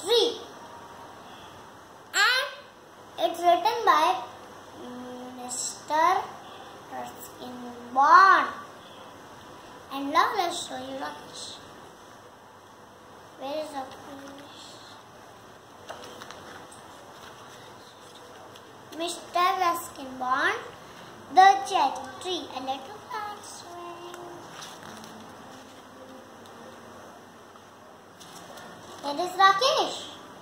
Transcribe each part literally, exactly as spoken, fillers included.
tree. And it's written by Mister Ruskin Bond. And now let's show you Rakesh. Where is Rakesh? Mister Ruskin Bond, the cherry tree, a little plant swing. Here is Rakesh.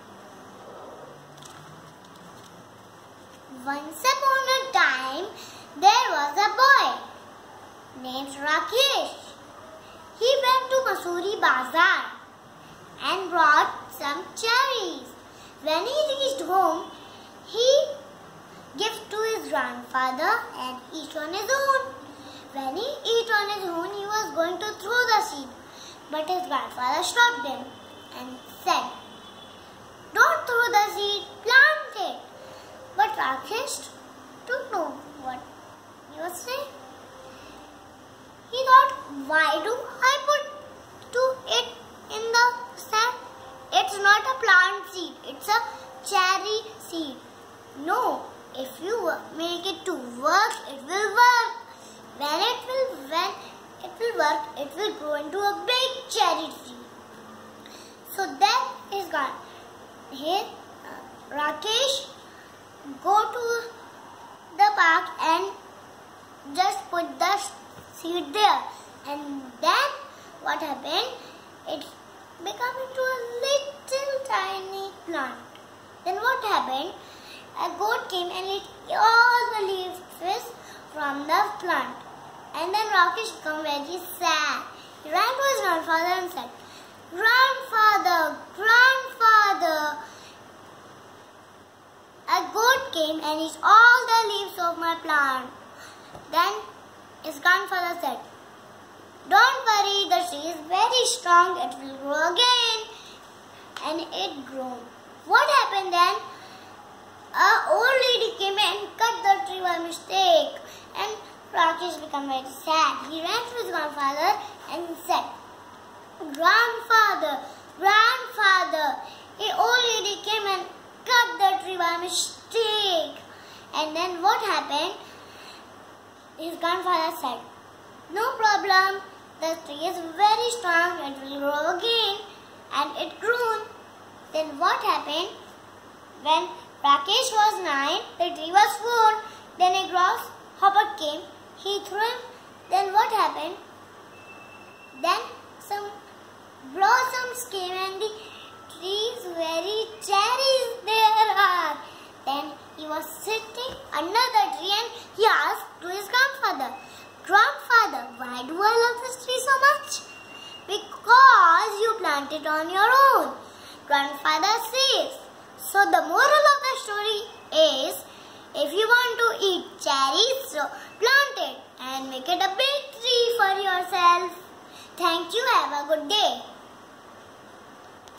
Once upon a time, there was a boy named Rakesh. He went to Masuri Bazaar and brought some cherries. When he reached home, he gave to his grandfather and each on his own. When he ate on his own, he was going to throw the seed, but his grandfather stopped him and said, "Don't throw the seed, plant it." But Rakesh didn't know what he was saying. He thought, why do I put to it in the sand? It's not a plant seed, it's a cherry seed. No, if you make it to work, it will work. When it will, when it will work, it will grow into a big cherry tree. So then he's gone. Here, uh, Rakesh go to the park and just put the seed there, and then what happened? It became into a little tiny plant. Then what happened? A goat came and ate all the leaves from the plant, and then Rakesh became very sad. He ran to his grandfather and said, "Grandfather, grandfather, a goat came and ate all the leaves of my plant." Then his grandfather said, "Don't worry, the tree is very strong, it will grow again." And it grew. What happened then? An old lady came and cut the tree by mistake, and Rakesh became very sad. He ran to his grandfather and said, "Grandfather, grandfather, an old lady came and cut the tree by mistake." And then what happened? His grandfather said, "No problem, the tree is very strong, it will grow again." And it grew. Then what happened? When Rakesh was nine, the tree was four. Then a grasshopper came, he threw him. Then what happened? Then some blossoms came and the trees very cherries there are. Then he was sitting under the tree and he asked to his grandfather, "Grandfather, why do I love this tree so much?" "Because you planted on your own," grandfather says. So the moral of the story is, if you want to eat cherries, so plant it and make it a big tree for yourself. Thank you. Have a good day.